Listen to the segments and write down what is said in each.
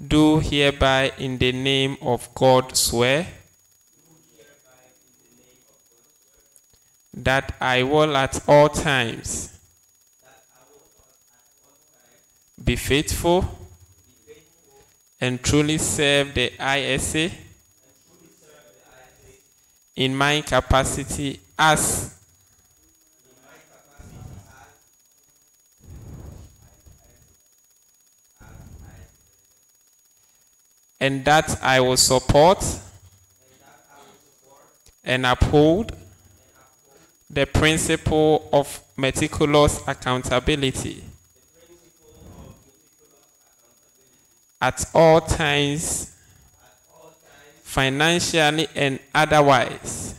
do hereby in the name of God swear that I will at all times be faithful and truly serve the ISA in my capacity as and that I will support and uphold the principle of meticulous accountability at all times, financially and otherwise,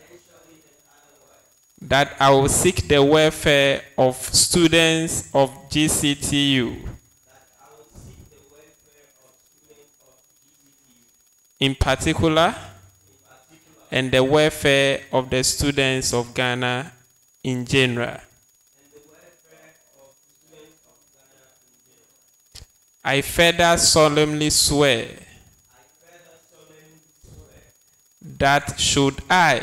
that I will seek the welfare of students of GCTU, in particular, and the welfare of the students of Ghana in general. I further solemnly swear that should I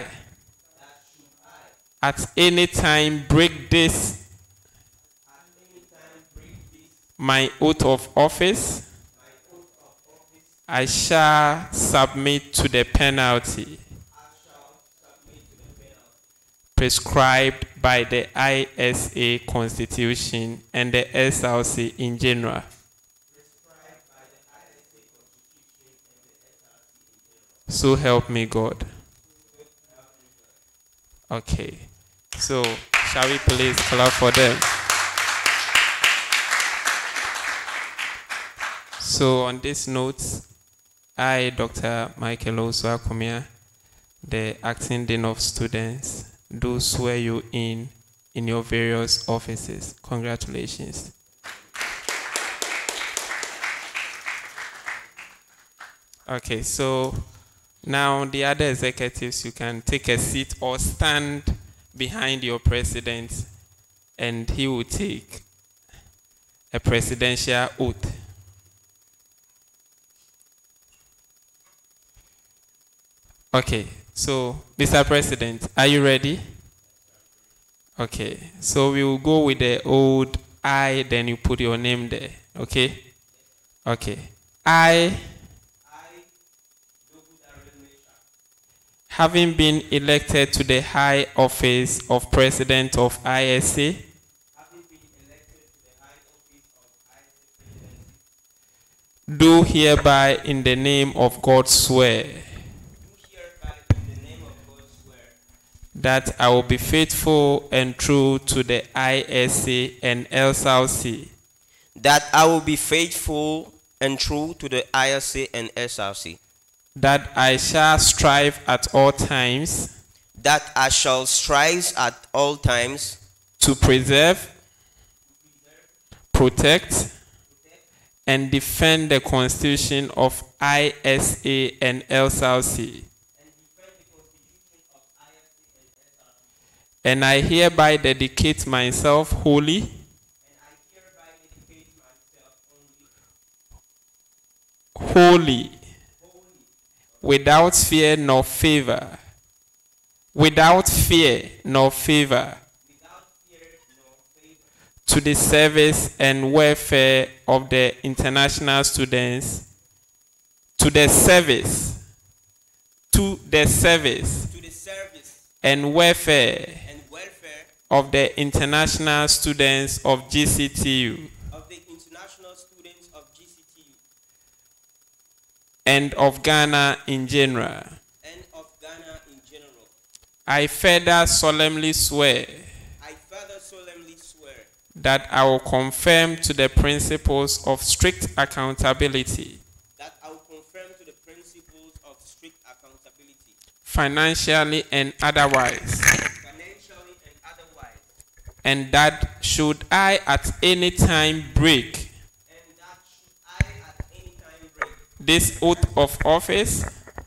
at any time break this my oath of office, I shall submit to the penalty prescribed by the ISA Constitution and the SRC in general. So help me God. Okay. So, shall we please clap for them? So, on this note, I, Dr. Michael Osuakumia, the Acting Dean of Students, do swear you in your various offices. Congratulations. Okay, so now the other executives, you can take a seat or stand behind your president and he will take a presidential oath. Okay, so Mr. President, are you ready? Okay, so we will go with the old I, then you put your name there, okay? Okay, I, having been elected to the high office of President of ISA, do hereby in the name of God swear that I will be faithful and true to the ISA and SRC. That I will be faithful and true to the ISA and SRC. That I shall strive at all times. That I shall strive at all times. To preserve, protect, and defend the Constitution of ISA and SRC. And I hereby dedicate myself wholly without fear nor favor, to the service and welfare of the international students, to the service and welfare of the international students of GCTU and of Ghana in general. I further solemnly swear that I will conform to the principles of strict accountability, financially and otherwise, and that should I at any time break this oath of office,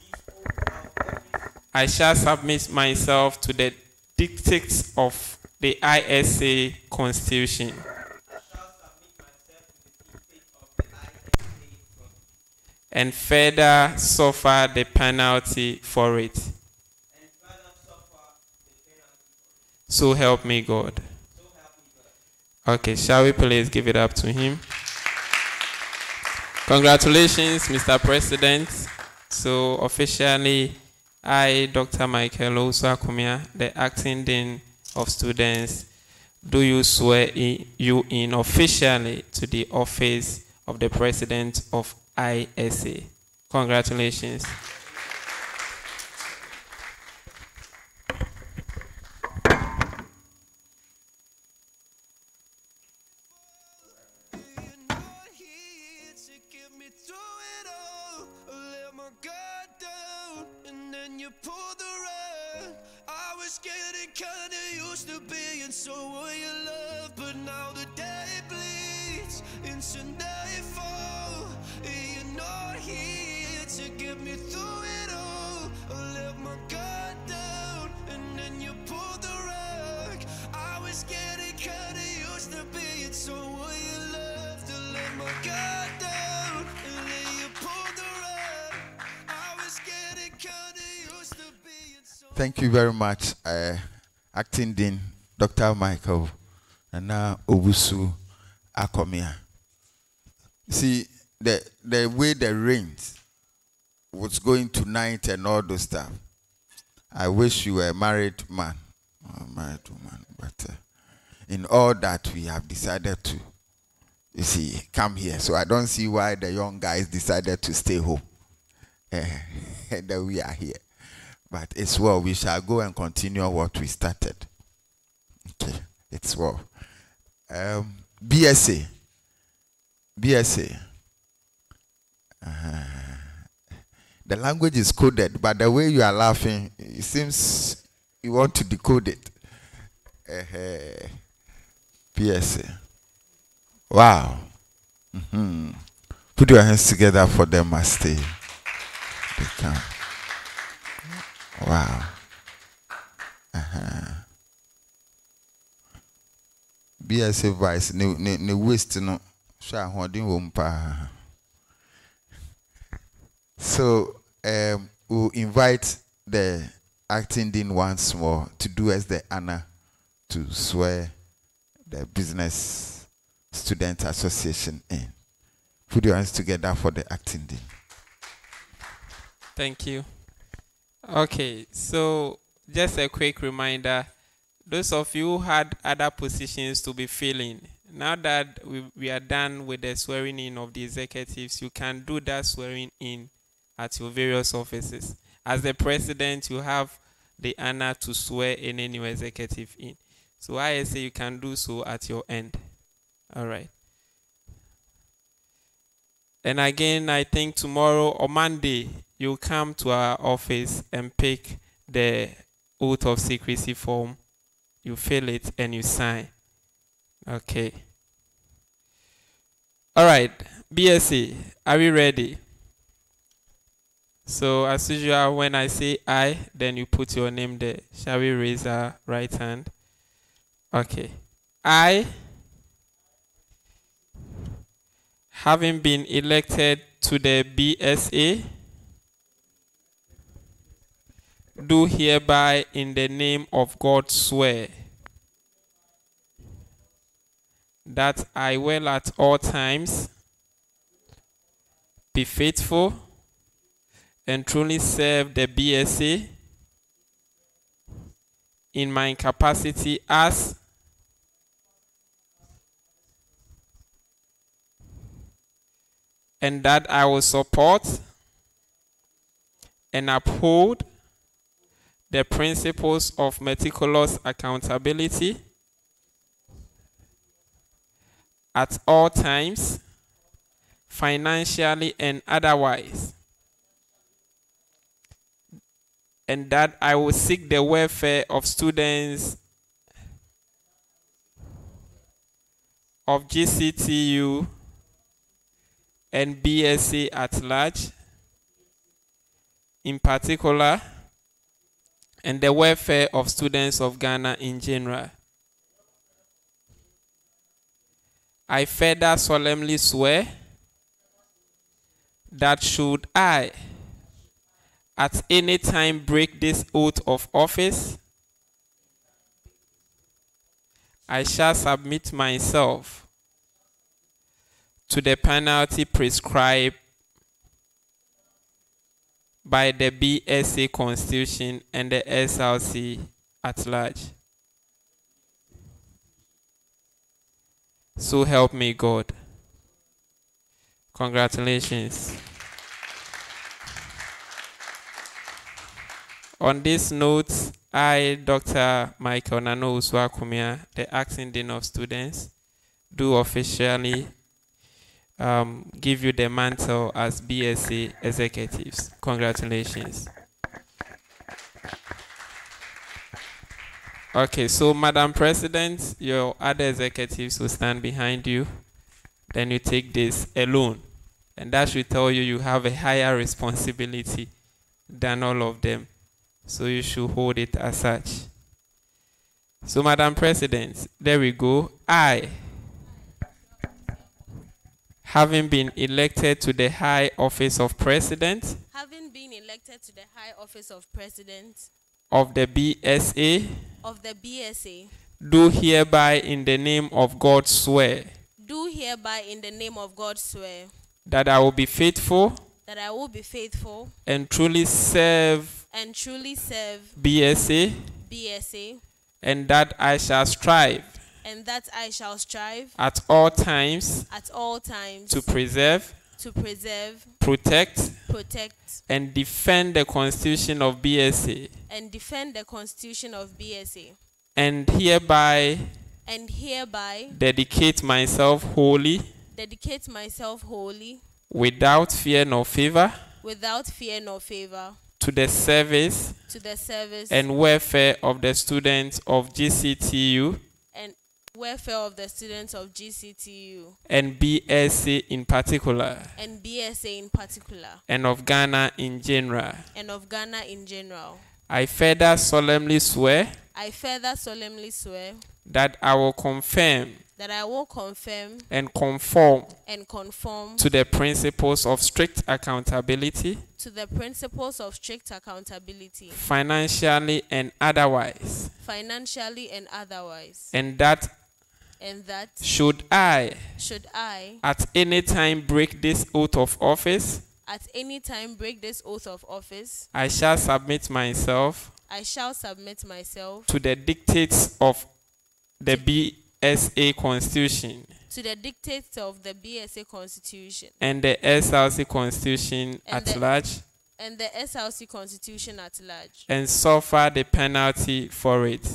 I shall submit myself to the dictates of the ISA Constitution. and further suffer the penalty for it. So help me God. Okay, shall we please give it up to him? Congratulations, Mr. President. So officially, I, Dr. Michael Osakumia, the Acting Dean of Students, do you swear you in officially to the office of the President of ISA. Congratulations. Thank you very much, Acting Dean Dr. Michael and now Obusu Akomia. See, the way the rains was going tonight and all those stuff, I wish you were a married man or a married woman, but in all that we have decided to, you see, come here. So I don't see why the young guys decided to stay home. And that we are here. But it's well, we shall go and continue what we started. Okay, it's well. BSA. The language is coded, but the way you are laughing, it seems you want to decode it. BSA. Wow. Put your hands together for them as they come. Wow. BSA Vice, ne waste no. So we'll invite the Acting Dean once more to do us the honor to swear the Business Student Association in. Put your hands together for the Acting Dean. Thank you. Okay, so just a quick reminder, those of you who had other positions to be filling, now that we are done with the swearing in of the executives, you can do that swearing in at your various offices. As the president, you have the honor to swear any new executive in. So I say you can do so at your end. All right. And again, I think tomorrow or Monday, you come to our office and pick the oath of secrecy form. You fill it and you sign. Okay. All right. BSc, are we ready? So as usual, when I say I, then you put your name there. Shall we raise our right hand? Okay. I, having been elected to the BSA, do hereby in the name of God swear that I will at all times be faithful and truly serve the BSA in my capacity as and that I will support and uphold the principles of meticulous accountability at all times, financially and otherwise, and that I will seek the welfare of students of GCTU and BSA at large, in particular, and the welfare of students of Ghana in general. I further solemnly swear that should I at any time break this oath of office, I shall submit myself to the penalty prescribed by the BSA Constitution and the SRC at large. So help me God. Congratulations. On this note, I, Dr. Michael Nano Uswakumia, the Acting Dean of Students, do officially give you the mantle as BSA executives. Congratulations. Okay, so Madam President, your other executives will stand behind you. Then you take this alone. And that should tell you you have a higher responsibility than all of them. So you should hold it as such. So Madam President, there we go. I, having been elected to the high office of President, having been elected to the high office of President of the BSA, do hereby in the name of God swear that I will be faithful and truly serve BSA, and that I shall strive at all times to preserve, protect, and defend the Constitution of BSA, and hereby dedicate myself wholly without fear nor favor to the service and welfare of the students of GCTU and BSA in particular, and of Ghana in general. I further solemnly swear that I will confirm and conform to the principles of strict accountability, financially and otherwise, and that should I at any time break this oath of office, I shall submit myself to the dictates of the BSA Constitution and the SRC Constitution at large, and suffer the penalty for it.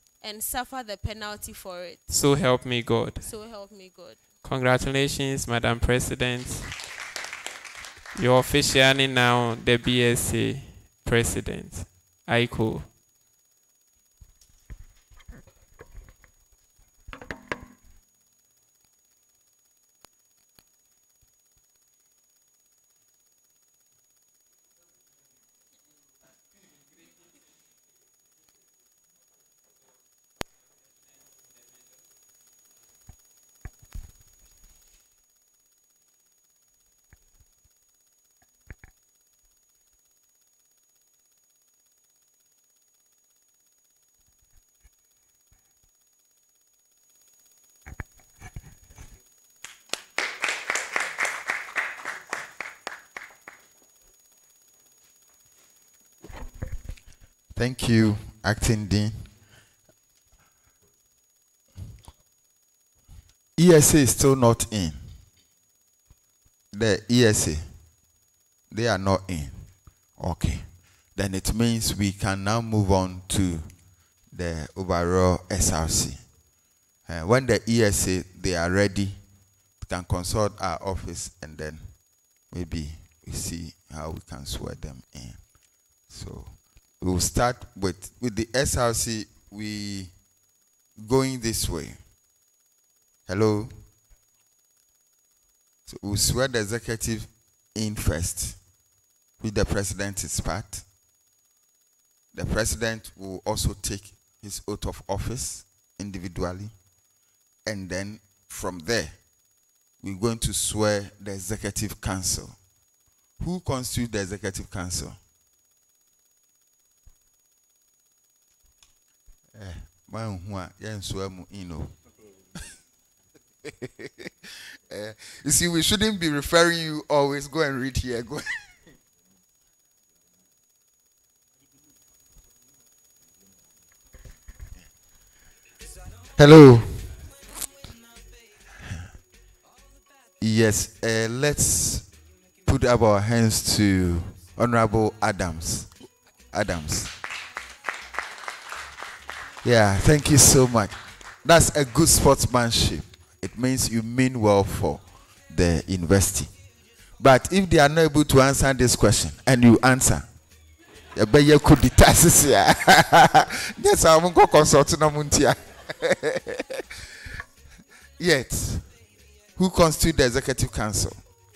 So help me God. Congratulations, Madam President. You're officially now the BSA President. Aiko. Thank you, Acting Dean. ESA is still not in. The ESA, they are not in. Okay. Then it means we can now move on to the overall SRC. When the ESA, they are ready, we can consult our office and then maybe we see how we can swear them in. So we'll start with the SRC. We going this way. Hello. So we'll swear the executive in first, with the president's part. The president will also take his oath of office individually, and then from there, we're going to swear the executive council Who constitutes the Executive Council? You see, we shouldn't be referring you always. Go and read here. Go. Hello. Yes, let's put up our hands to Honorable Adams. Adams. Yeah, thank you so much. That's a good sportsmanship. It means you mean well for the university. But if they are not able to answer this question and you answer, you could be taxes here. Yes, I won't go consulting on Muntia. Yet, who constitutes the Executive Council?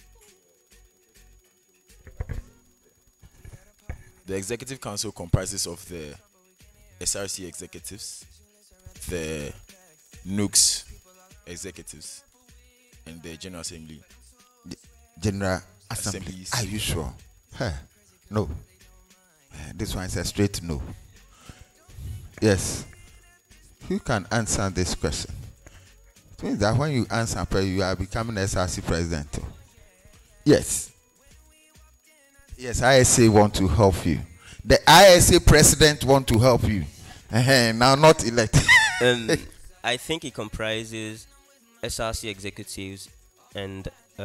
The Executive Council comprises of the SRC executives, the GTUC executives, and the General Assembly. The General Assembly. Are you sure? No. This one is a straight no. Yes. Who can answer this question? It means that when you answer, you are becoming SRC president. Yes. Yes, ISA want to help you. The ISA president want to help you. Now not elected. I think it comprises SRC executives and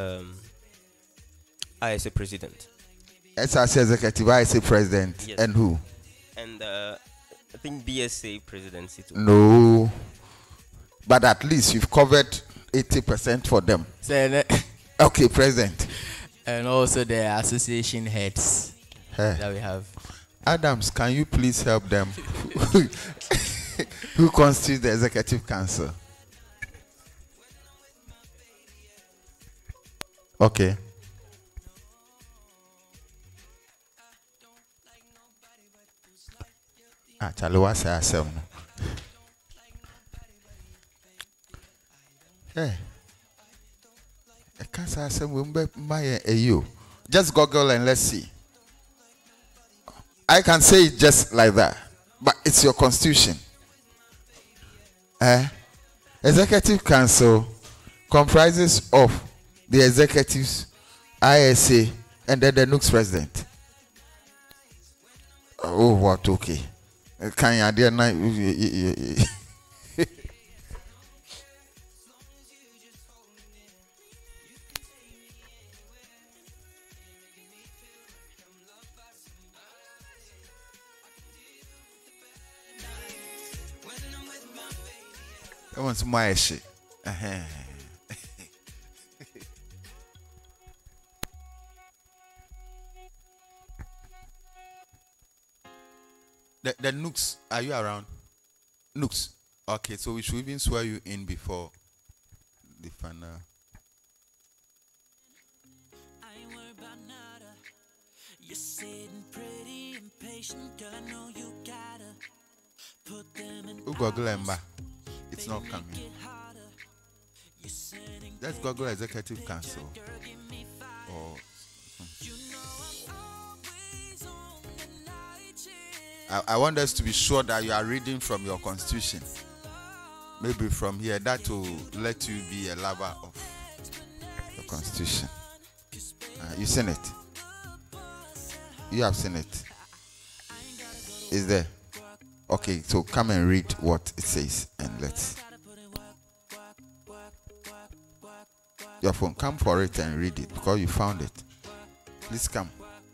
ISA president. SRC executive, ISA president, yes. And who? And I think BSA presidency too. No. But at least you've covered 80% for them. Okay, president. And also the association heads that we have. Adams, can you please help them? Who constitutes the Executive Council? Okay. Charlie, what's that? Hey. I can't say just Google and let's see. I can say it just like that, but it's your constitution. Executive Council comprises of the executives, ISA, and then the GTUC president. Oh, what? Okay. Can you that one's my shit. The GTUC, are you around? GTUC. Okay, so we should even swear you in before the final. You're sitting pretty impatient, girl. I know you gotta put them in. Google Emma. It's not coming. Let's Google Executive Council. I want us to be sure that you are reading from your constitution. Maybe from here, that will let you be a lover of the constitution. You've seen it? You have seen it? Is there? Okay, so come and read what it says and let's. Your phone, come for it and read it because you found it. Please come.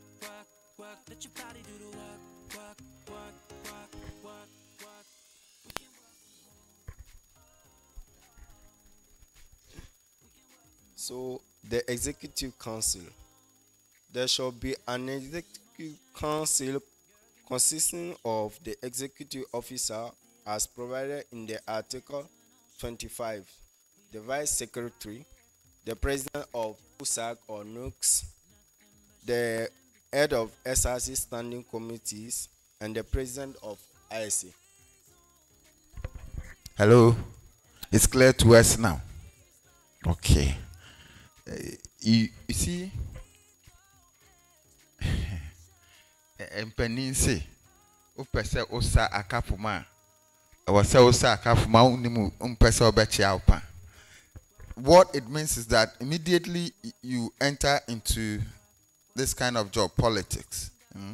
So, the Executive Council. There shall be an Executive Council consisting of the Executive Officer as provided in the Article 25, the Vice Secretary, the President of GTUC or GTUC, the Head of SRC Standing Committees, and the President of ISA. Hello? It's clear to us now. Okay. You see, empanin se o pese o sa akafuma o se o sa akafuma unimu umpese obechi alpa. What it means is that immediately you enter into this kind of job, politics,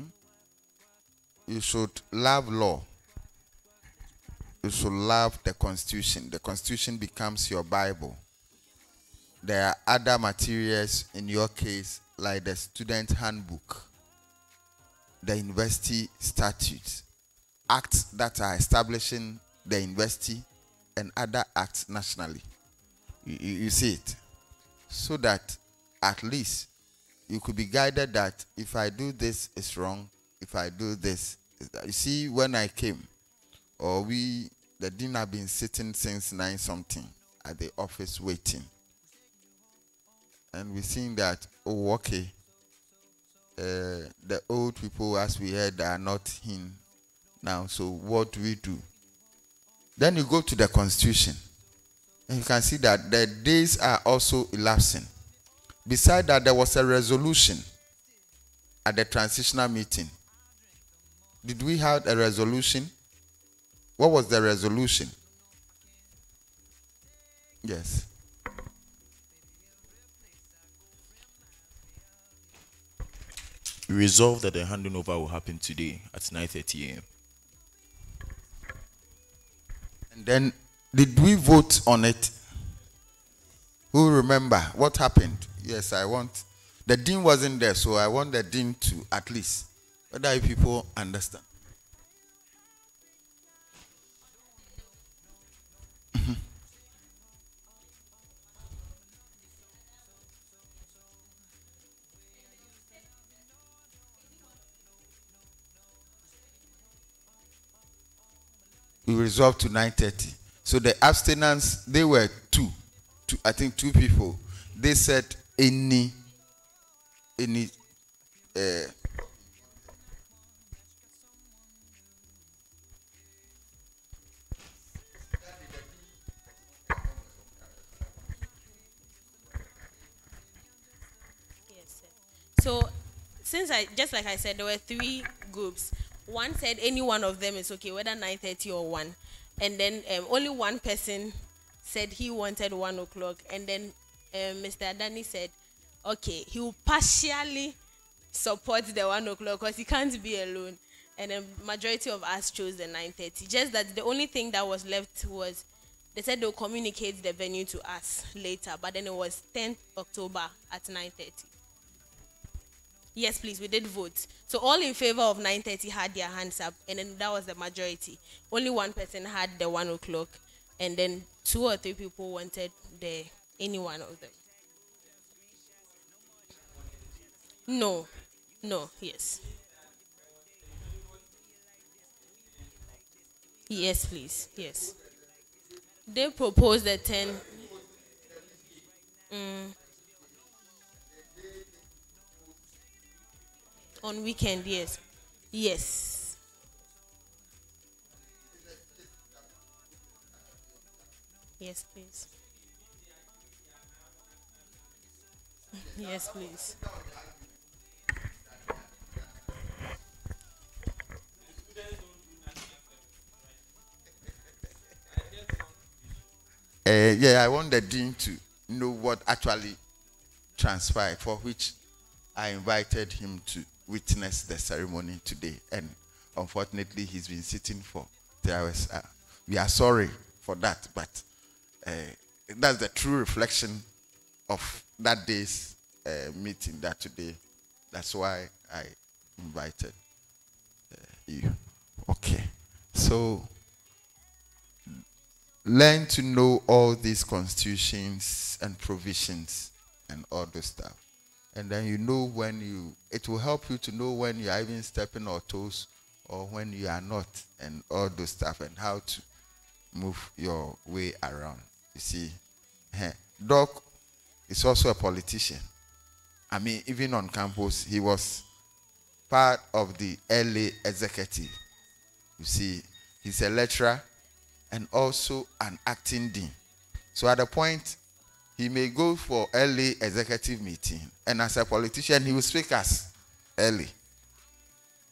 you should love law. You should love the Constitution. The Constitution becomes your Bible. There are other materials in your case, like the student handbook, the university statutes, acts that are establishing the university, and other acts nationally. You see it. So that at least you could be guided that if I do this, it's wrong. If I do this, you see, when I came, or the dean have been sitting since 9 something at the office waiting. And we seen that, oh, okay, the old people, as we heard, are not in now. So what do we do? Then you go to the Constitution. And you can see that the days are also elapsing. Besides that, there was a resolution at the transitional meeting. Did we have a resolution? What was the resolution? Yes. We resolved that the handing over will happen today at 9:30 a.m. And then, did we vote on it? Who remember what happened? Yes, I want. The dean wasn't there, so I want the dean to at least, whether you people understand. We resolved to 9:30. So the abstinence, they were two, I think 2 people. They said any Yes, sir. So, since just like I said, there were 3 groups. One said any one of them is okay, whether 9:30 or 1. And then only one person said he wanted 1 o'clock. And then Mr. Adani said, okay, he will partially support the 1 o'clock because he can't be alone. And the majority of us chose the 9:30. Just that the only thing that was left was, they said they'll communicate the venue to us later. But then it was 10th October at 9:30. Yes, please, we did vote. So all in favor of 9:30 had their hands up, and then that was the majority. Only one person had the 1 o'clock, and then 2 or 3 people wanted any one of them. No, yes. Yes, please, yes. They proposed the 10. On weekend, yes. Yes. Yes, please. Yes, please. Yeah, I want the dean to know what actually transpired, for which I invited him to witness the ceremony today. And unfortunately, he's been sitting for 3 hours. We are sorry for that, but that's the true reflection of that day's meeting, that today. That's why I invited you. Okay. So, learn to know all these constitutions and provisions and all those stuff. And then you know when it will help you to know when you are even stepping on toes or when you are not, and all those stuff, and how to move your way around. You see, Doc is also a politician. I mean, even on campus, he was part of the LA executive. You see, he's a lecturer and also an acting dean. So at the point, he may go for LA executive meeting, and as a politician, he will speak as LA.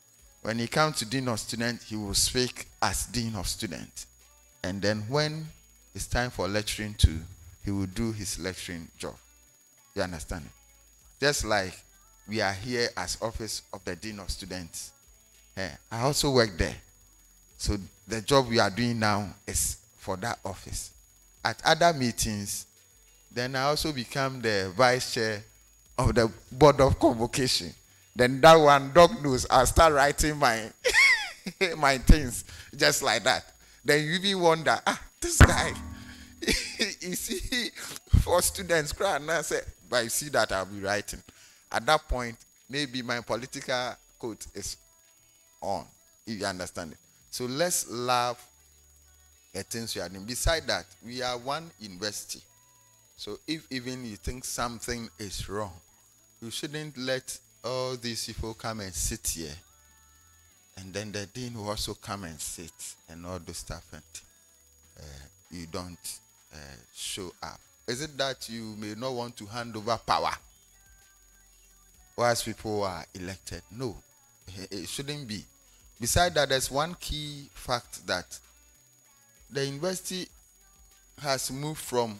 When he comes to Dean of Students, he will speak as Dean of Students. And then when it's time for lecturing too, he will do his lecturing job. You understand it? Just like we are here as office of the Dean of Students. I also work there. So the job we are doing now is for that office. At other meetings, then I also become the vice chair of the board of convocation. Then that one, dog knows, I'll start writing my my things just like that. Then you even wonder, this guy, is he for students? And I say, but you see that I'll be writing. At that point, maybe my political coat is on, if you understand it. So let's love the things we are doing. Besides that, we are one university. So if even you think something is wrong, you shouldn't let all these people come and sit here. And then the dean will also come and sit and all this stuff. And you don't show up. Is it that you may not want to hand over power whilst people are elected? No, it shouldn't be. Besides that, there's one key fact that the university has moved from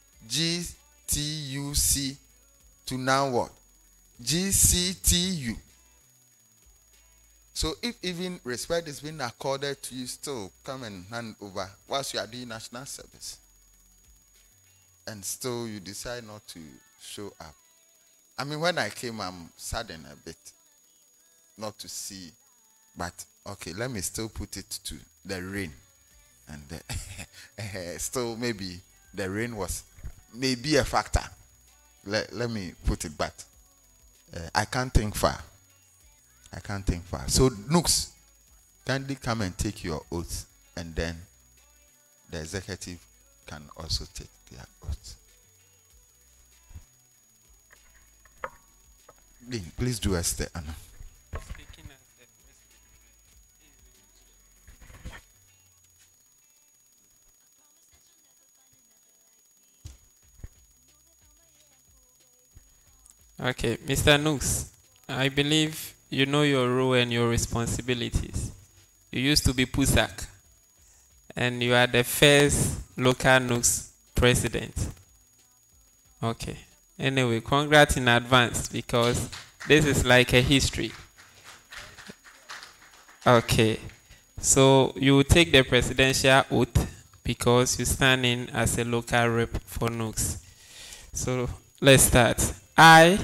GTUC to now what? GCTU. So if even respect is being accorded to you, still come and hand over whilst you are doing national service. And still you decide not to show up. I mean, when I came, I'm saddened a bit not to see. But, okay, let me still put it to the rain. And still maybe the rain was maybe a factor. Let me put it back. I can't think far. I can't think far. So, Nooks, kindly come and take your oath. And then the executive can also take their oath. Please do a step, Anna. Okay, Mr. Nooks, I believe you know your role and your responsibilities. You used to be PUSAC, and you are the first local Nooks president. Okay. Anyway, congrats in advance because this is like a history. Okay. So you will take the presidential oath because you stand in as a local rep for Nooks. So let's start. I,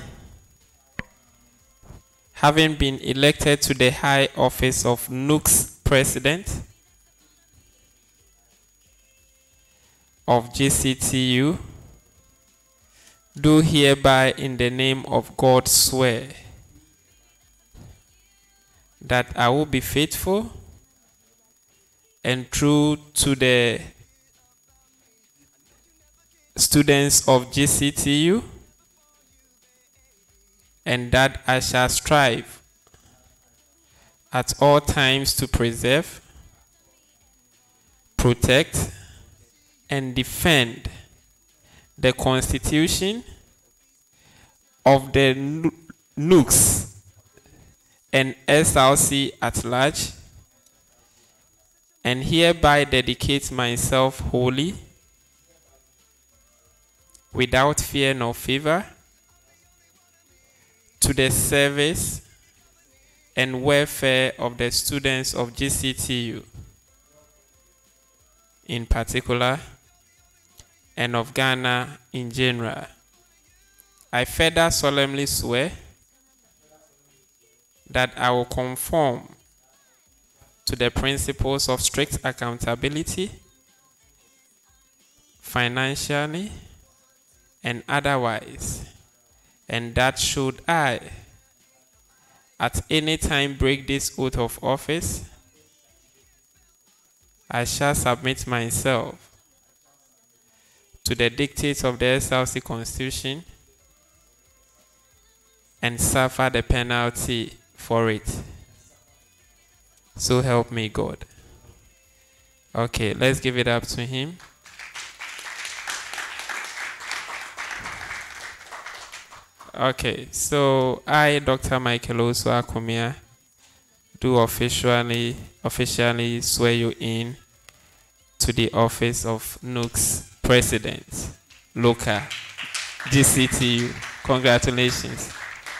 having been elected to the high office of Nooks President of GCTU, do hereby in the name of God swear that I will be faithful and true to the students of GCTU, and that I shall strive at all times to preserve, protect, and defend the Constitution of the Nooks and SRC at large, and hereby dedicate myself wholly, without fear nor favor, to the service and welfare of the students of GCTU in particular, and of Ghana in general. I further solemnly swear that I will conform to the principles of strict accountability, financially and otherwise, and that should I at any time break this oath of office, I shall submit myself to the dictates of the SRC Constitution and suffer the penalty for it. So help me God. Okay, let's give it up to him. Okay, so I, Dr. Michael Osu Akomia, do officially swear you in to the office of NUC's President, local GCTU. Congratulations.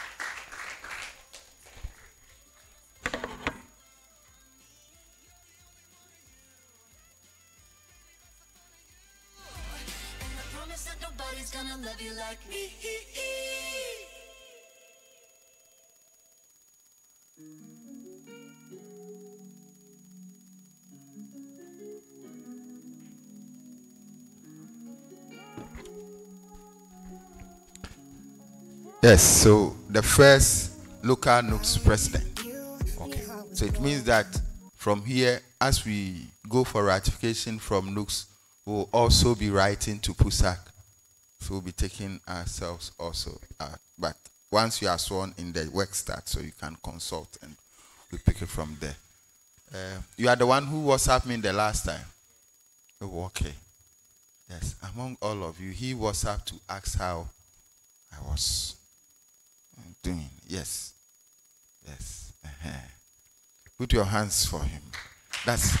Yes, so the first local NUC's president. Okay. So it means that from here, as we go for ratification from NUC's, we'll also be writing to PUSAC. So we'll be taking ourselves also. But once you are sworn in, the work starts, so you can consult and we pick it from there. You are the one who WhatsApped me the last time. Oh, okay. Yes, among all of you, he WhatsApped to ask how I was doing. Yes. Yes. Put your hands for him. That's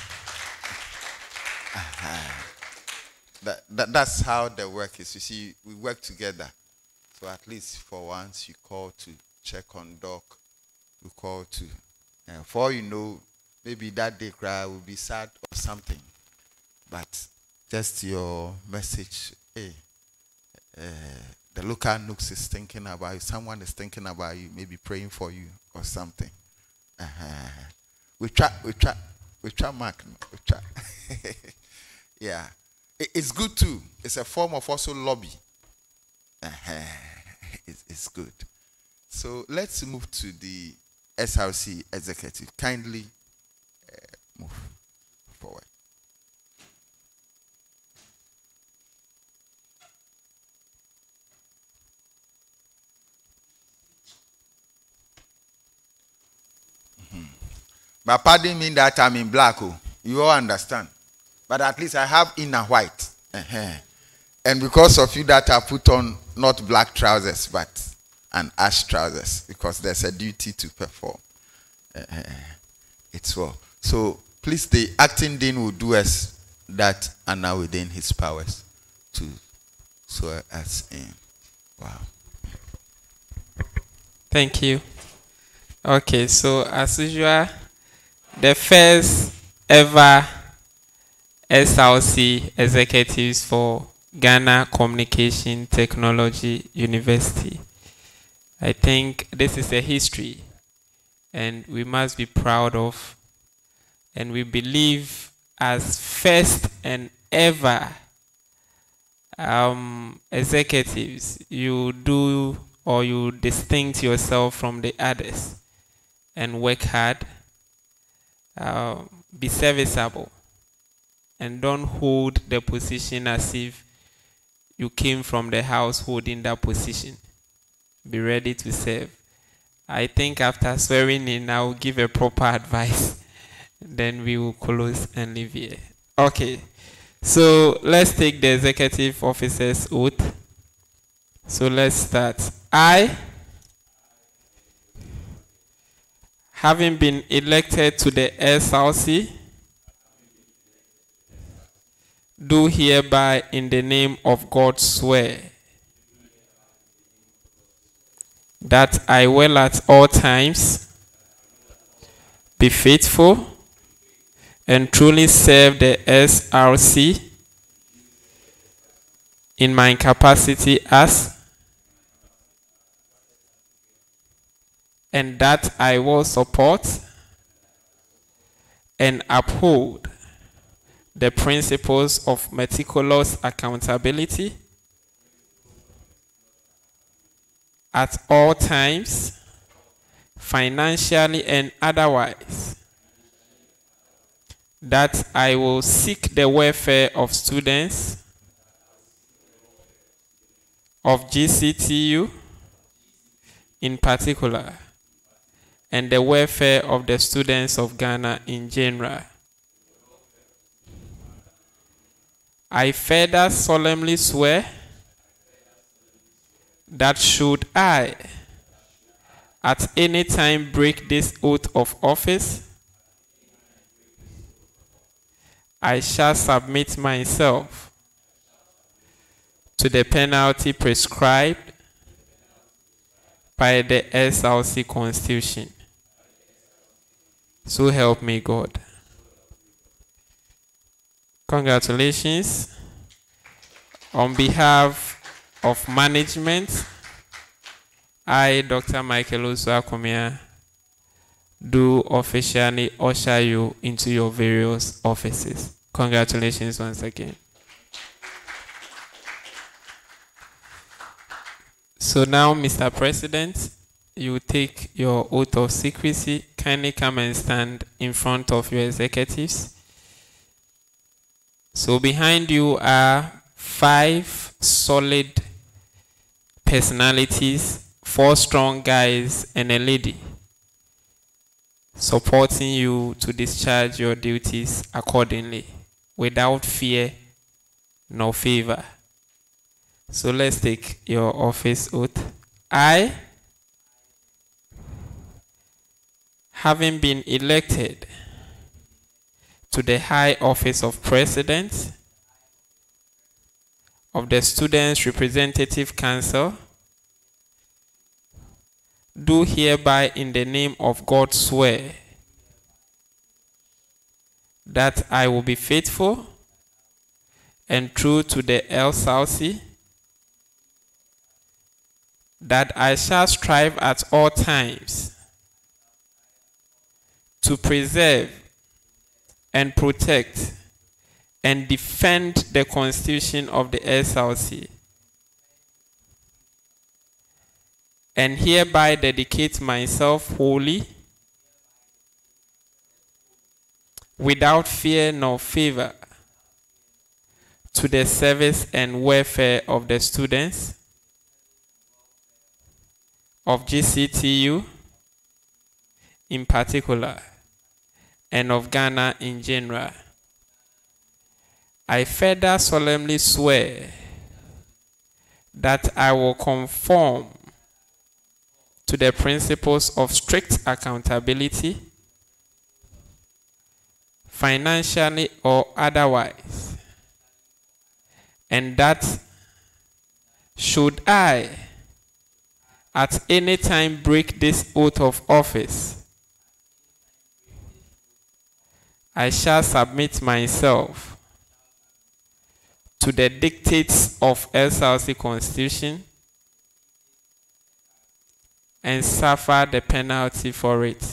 that's how the work is. You see, we work together. So at least for once you call to check on Doc, you call to for all you know, maybe that day cry will be sad or something. But just your message, hey, the local NUC's is thinking about you, someone is thinking about you, maybe praying for you or something. We try, Mark. We try. Yeah. It's good too. It's a form of also lobby. It's good. So let's move to the SRC executive. Kindly move forward. But pardon me that I'm in black. Oh. You all understand. But at least I have inner white. And because of you that I put on not black trousers, but an ash trousers, because there's a duty to perform. It's well. So please, the acting dean will do us that and now within his powers to swear us in. Wow. Thank you. Okay, so as usual, the first ever SRC executives for Ghana Communication Technology University. I think this is a history and we must be proud of, and we believe as first and ever executives, you do or you distinct yourself from the others and work hard, be serviceable, and don't hold the position as if you came from the house holding that position. Be ready to serve. I think after swearing in, I will give a proper advice. Then we will close and leave here. Okay. So let's take the executive officer's oath. So let's start. I, having been elected to the SRC, do hereby in the name of God swear that I will at all times be faithful and truly serve the SRC in my capacity as, and that I will support and uphold the principles of meticulous accountability at all times, financially and otherwise, that I will seek the welfare of students of GCTU in particular, and the welfare of the students of Ghana in general. I further solemnly swear that should I, at any time break this oath of office, I shall submit myself to the penalty prescribed by the SRC Constitution. So help me God. Congratulations. On behalf of management, I, Dr. Michael Osuakomia, do officially usher you into your various offices. Congratulations once again. So now, Mr. President, you take your oath of secrecy. Kindly come and stand in front of your executives. So behind you are 5 solid personalities, 4 strong guys and a lady, supporting you to discharge your duties accordingly, without fear nor favor. So let's take your office oath. I, having been elected to the high office of President of the Students' Representative Council, do hereby in the name of God swear that I will be faithful and true to the SRC, that I shall strive at all times to preserve and protect and defend the Constitution of the SRC, and hereby dedicate myself wholly, without fear nor favor, to the service and welfare of the students of GCTU in particular, and of Ghana in general. I further solemnly swear that I will conform to the principles of strict accountability, financially or otherwise, and that should I at any time break this oath of office, I shall submit myself to the dictates of SRC Constitution and suffer the penalty for it.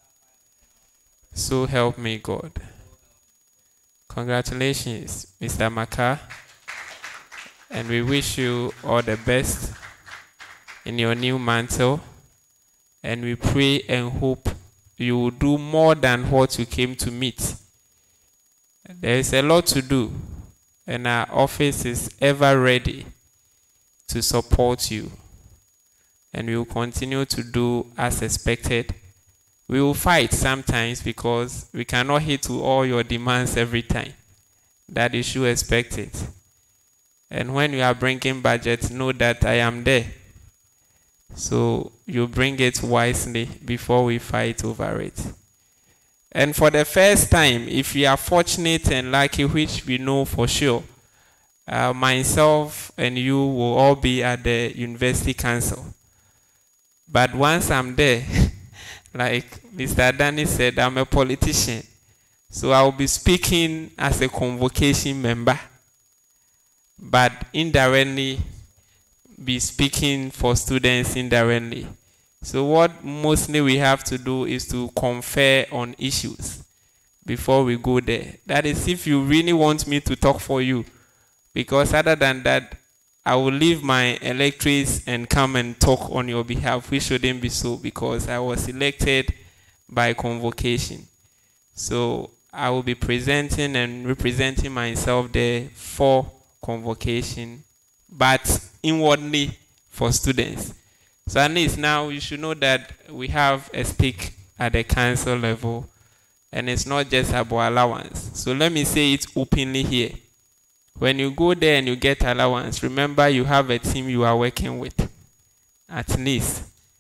So help me God. Congratulations, Mr. Maka, and we wish you all the best in your new mantle, and we pray and hope you will do more than what you came to meet. There is a lot to do, and our office is ever ready to support you, and we will continue to do as expected. We will fight sometimes because we cannot hit to all your demands every time. That is, you expect it. And when you are bringing budget, know that I am there. So you bring it wisely before we fight over it. And for the first time, if you are fortunate and lucky, which we know for sure, myself and you will all be at the University Council. But once I'm there, like Mr. Danny said, I'm a politician. So I will be speaking as a convocation member, but indirectly be speaking for students indirectly. So what mostly we have to do is to confer on issues before we go there. That is, if you really want me to talk for you, because other than that, I will leave my electorates and come and talk on your behalf, which shouldn't be so, because I was elected by convocation. So I will be presenting and representing myself there for convocation, but inwardly for students. So at least now you should know that we have a stake at the council level, and it's not just about allowance. So let me say it openly here. When you go there and you get allowance, remember you have a team you are working with. At least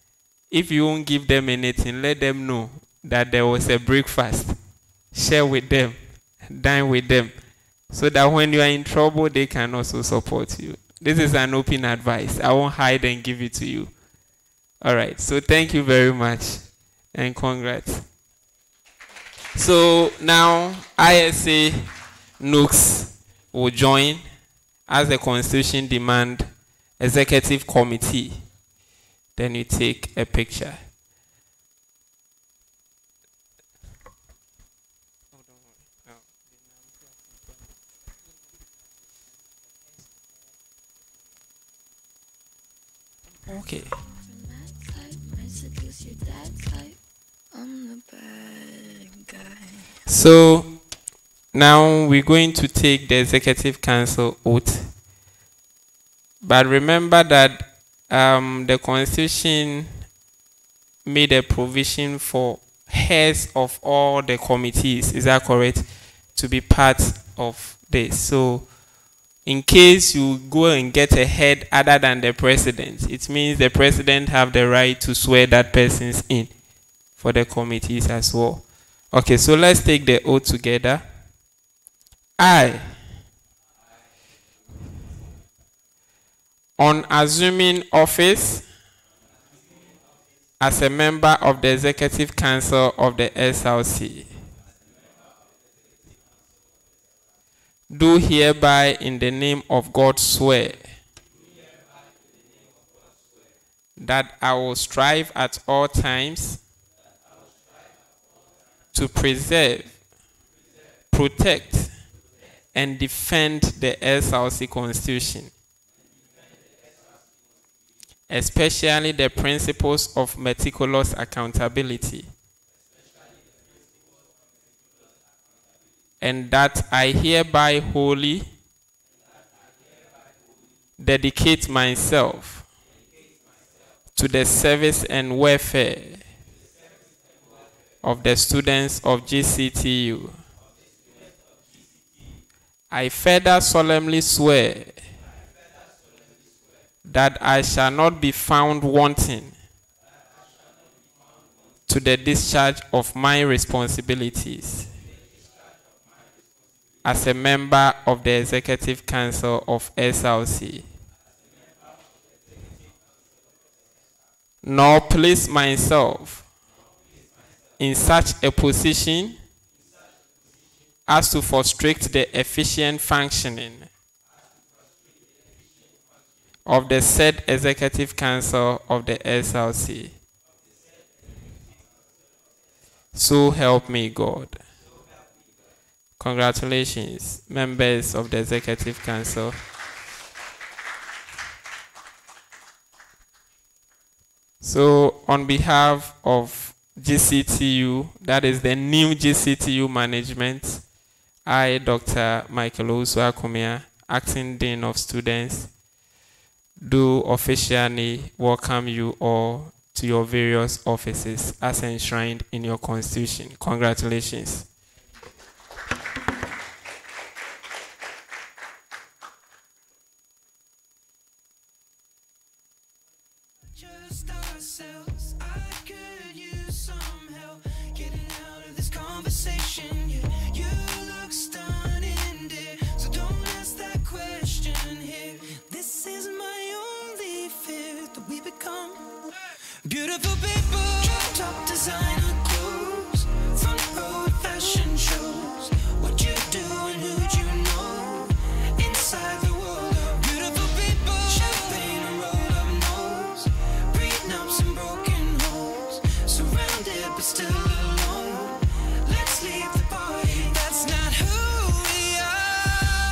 If you won't give them anything, let them know that there was a breakfast. Share with them, dine with them, so that when you are in trouble, they can also support you. This is an open advice. I won't hide and give it to you. All right, so thank you very much, and congrats. So now ISA NUCS will join as the Constitution demand executive committee. Then you take a picture. Okay. So now we're going to take the Executive Council oath. But remember that the Constitution made a provision for heads of all the committees, is that correct, to be part of this. So in case you go and get a head other than the president, it means the president have the right to swear that person's in for the committees as well. Okay, so let's take the oath together. I, on assuming office as a member of the Executive Council of the SRC, do hereby in the name of God swear that I will strive at all times to preserve, protect, and defend the SRC Constitution, especially the principles of meticulous accountability, and that I hereby wholly dedicate myself to the service and welfare of the students of GCTU. I further solemnly swear that I shall not be found wanting to the discharge of my responsibilities as a member of the Executive Council of SRC, nor place myself in such a position as to frustrate the efficient functioning of the said Executive Council of the SRC. So help me God. Congratulations, members of the Executive Council. So on behalf of GCTU, that is the new GCTU management, I, Dr. Michael Owusu-Akomia, Acting Dean of Students, do officially welcome you all to your various offices as enshrined in your Constitution. Congratulations. Beautiful people, top designer clothes, front row fashion shows. What you do and who'd you know? Inside the world of beautiful people, champagne and rolled up nose, prenups and broken homes, surrounded but still alone. Let's leave the party. That's not who we are.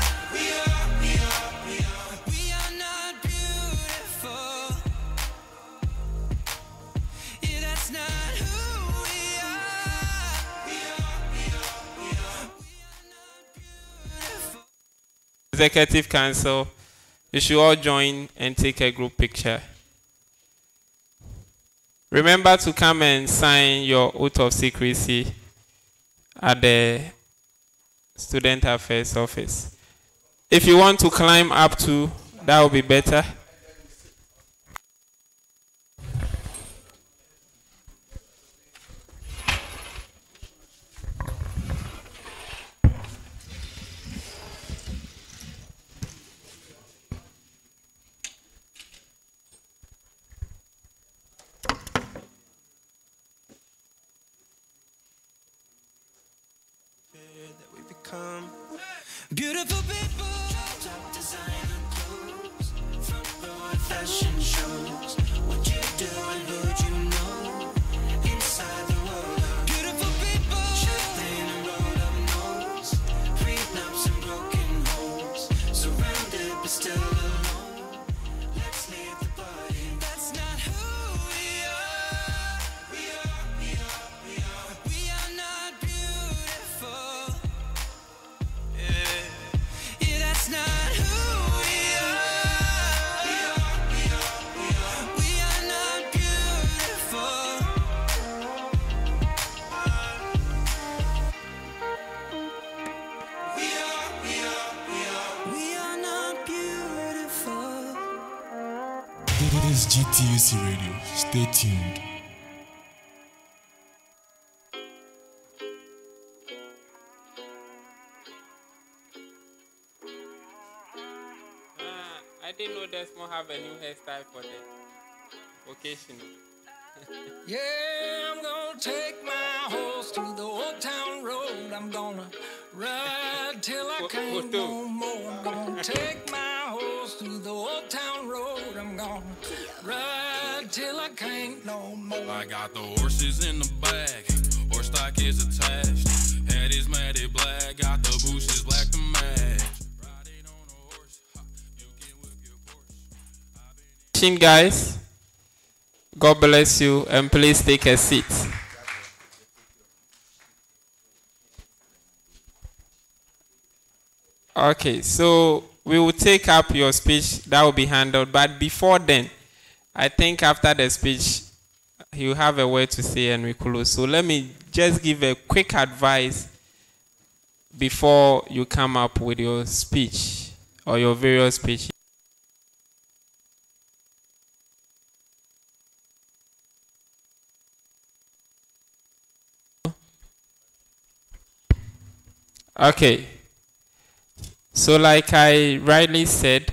We are not beautiful. That's not who we are. We are not beautiful. Executive Council, you should all join and take a group picture. Remember to come and sign your oath of secrecy at the Student Affairs office. If you want to climb up to, that will be better. GTUC Radio. Stay tuned. I didn't know Desmond have a new hairstyle for the occasion. Yeah, I'm gonna take my horse to the old town road. I'm gonna ride till I can't no more. I'm gonna take my horse to the old town road. I'm gonna ride till I can't no more. I got the horses in the bag, horse stock is attached. Head is matted black, got the bushes black to match. Riding on a horse, you can whip your Porsche. Guys, God bless you, and please take a seat. Okay, so we will take up your speech. That will be handled. But before then, I think after the speech, you have a word to say and we close. So let me just give a quick advice before you come up with your speech or your various speeches. Okay. So like I rightly said,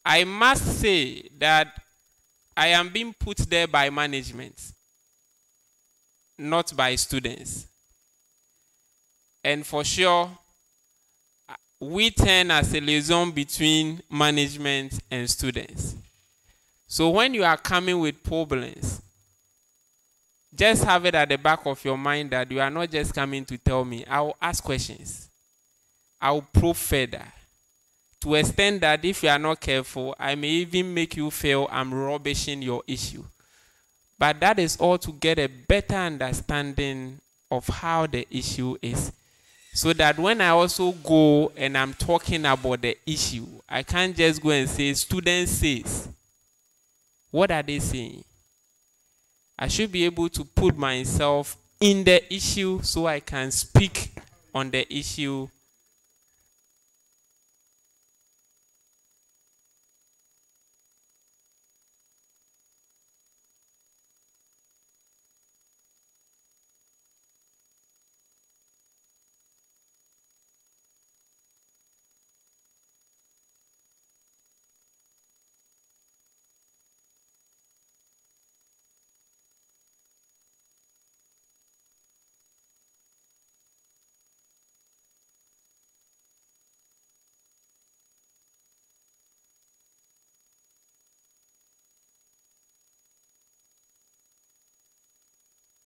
I must say that I am being put there by management, not by students. And for sure, we turn as a liaison between management and students. So when you are coming with problems, just have it at the back of your mind that you are not just coming to tell me. I will ask questions. I will probe further. To extend that if you are not careful, I may even make you feel I'm rubbishing your issue. But that is all to get a better understanding of how the issue is. So that when I also go and I'm talking about the issue, I can't just go and say, student says. What are they saying? I should be able to put myself in the issue so I can speak on the issue